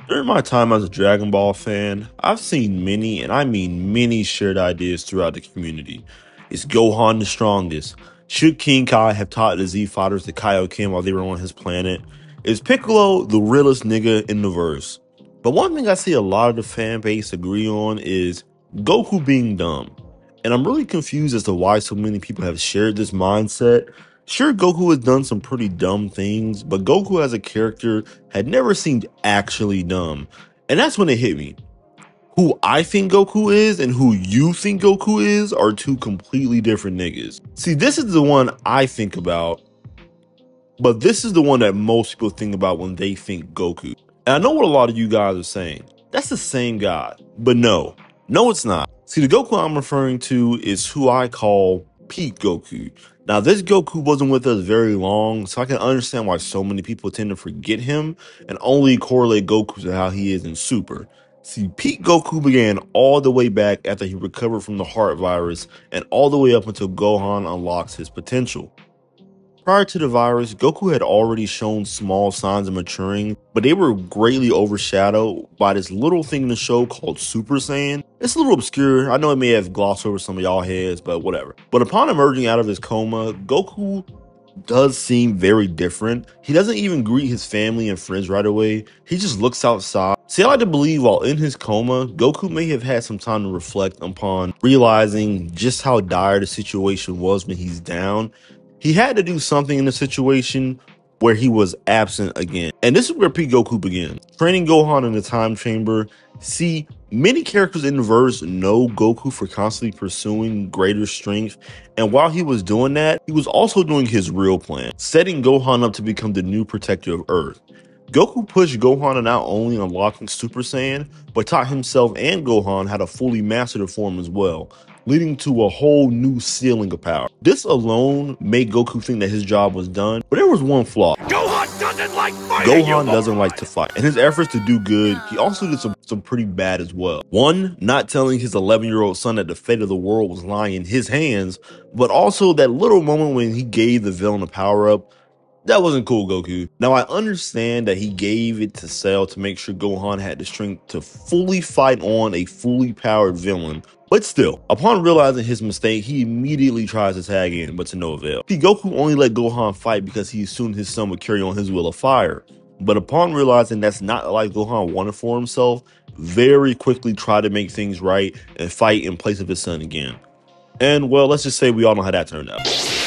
During my time as a Dragon Ball fan, I've seen many, and I mean many, shared ideas throughout the community. Is Gohan the strongest? Should King Kai have taught the Z fighters the Kaioken while they were on his planet? Is Piccolo the realest nigga in the verse? But one thing I see a lot of the fan base agree on is Goku being dumb. And I'm really confused as to why so many people have shared this mindset. Sure, Goku has done some pretty dumb things, but Goku as a character had never seemed actually dumb. And that's when it hit me. Who I think Goku is and who you think Goku is are two completely different niggas. See, this is the one I think about, but this is the one that most people think about when they think Goku. And I know what a lot of you guys are saying. That's the same guy. But no, it's not. See, the Goku I'm referring to is who I call peak Goku. Now, this Goku wasn't with us very long, so I can understand why so many people tend to forget him and only correlate Goku to how he is in Super. See, peak Goku began all the way back after he recovered from the heart virus and all the way up until Gohan unlocks his potential. Prior to the virus, Goku had already shown small signs of maturing, but they were greatly overshadowed by this little thing in the show called Super Saiyan. It's a little obscure. I know it may have glossed over some of y'all heads, but whatever. But upon emerging out of his coma, Goku does seem very different. He doesn't even greet his family and friends right away. He just looks outside. See, I like to believe while in his coma, Goku may have had some time to reflect upon realizing just how dire the situation was when he's down. He had to do something in the situation where he was absent again. And this is where Peak Goku begins. Training Gohan in the time chamber. See, many characters in the verse know Goku for constantly pursuing greater strength. And while he was doing that, he was also doing his real plan, setting Gohan up to become the new protector of Earth. Goku pushed Gohan to not only unlocking Super Saiyan, but taught himself and Gohan how to fully master the form as well, leading to a whole new ceiling of power. This alone made Goku think that his job was done, but there was one flaw. Gohan doesn't like fighting! Gohan doesn't like to fight. In his efforts to do good, he also did some pretty bad as well. One, not telling his 11-year-old son that the fate of the world was lying in his hands, but also that little moment when he gave the villain a power-up. That wasn't cool, Goku. Now, I understand that he gave it to Cell to make sure Gohan had the strength to fully fight on a fully powered villain, but still, upon realizing his mistake, he immediately tries to tag in, but to no avail. See, Goku only let Gohan fight because he assumed his son would carry on his will of fire, but upon realizing that's not the life Gohan wanted for himself, very quickly tried to make things right and fight in place of his son again. And well, let's just say we all know how that turned out.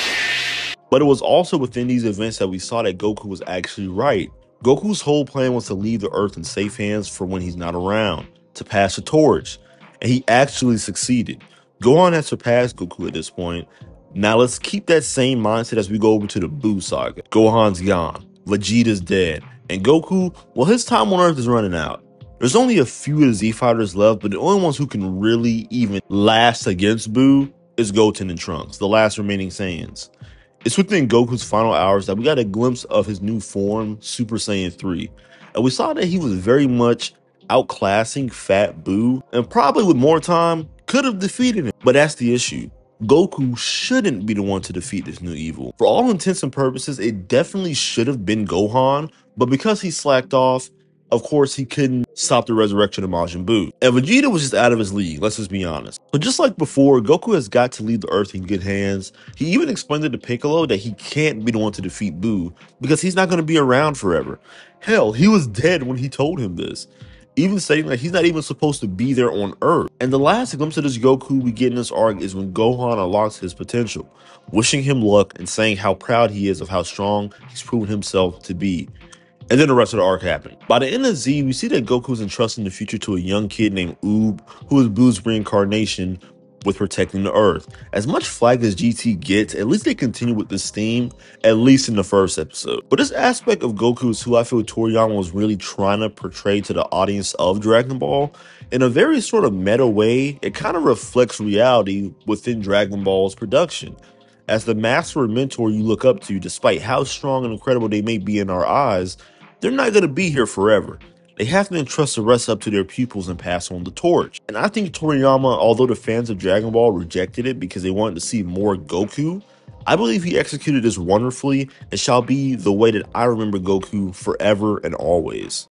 But it was also within these events that we saw that Goku was actually right. Goku's whole plan was to leave the Earth in safe hands for when he's not around, to pass the torch. And he actually succeeded. Gohan has surpassed Goku at this point. Now let's keep that same mindset as we go over to the Buu saga. Gohan's gone, Vegeta's dead, and Goku, well, his time on Earth is running out. There's only a few of the Z fighters left, but the only ones who can really even last against Buu is Goten and Trunks, the last remaining Saiyans. It's within Goku's final hours that we got a glimpse of his new form, Super Saiyan 3. And we saw that he was very much outclassing Fat Buu, and probably with more time, could have defeated him. But that's the issue. Goku shouldn't be the one to defeat this new evil. For all intents and purposes, it definitely should have been Gohan, but because he slacked off, of course, he couldn't stop the resurrection of Majin Buu. And Vegeta was just out of his league, let's just be honest. So just like before, Goku has got to leave the Earth in good hands. He even explained to Piccolo that he can't be the one to defeat Buu because he's not going to be around forever. Hell, he was dead when he told him this, even stating that he's not even supposed to be there on Earth. And the last glimpse of this Goku we get in this arc is when Gohan unlocks his potential, wishing him luck and saying how proud he is of how strong he's proven himself to be. And then the rest of the arc happened. By the end of Z, we see that Goku's entrusting the future to a young kid named Oob, who is Buu's reincarnation with protecting the Earth. As much flack as GT gets, at least they continue with this theme, at least in the first episode. But this aspect of Goku is who I feel Toriyama was really trying to portray to the audience of Dragon Ball. In a very sort of meta way, it kind of reflects reality within Dragon Ball's production. As the master or mentor you look up to, despite how strong and incredible they may be in our eyes, they're not going to be here forever. They have to entrust the rest up to their pupils and pass on the torch. And I think Toriyama, although the fans of Dragon Ball rejected it because they wanted to see more Goku, I believe he executed this wonderfully and shall be the way that I remember Goku forever and always.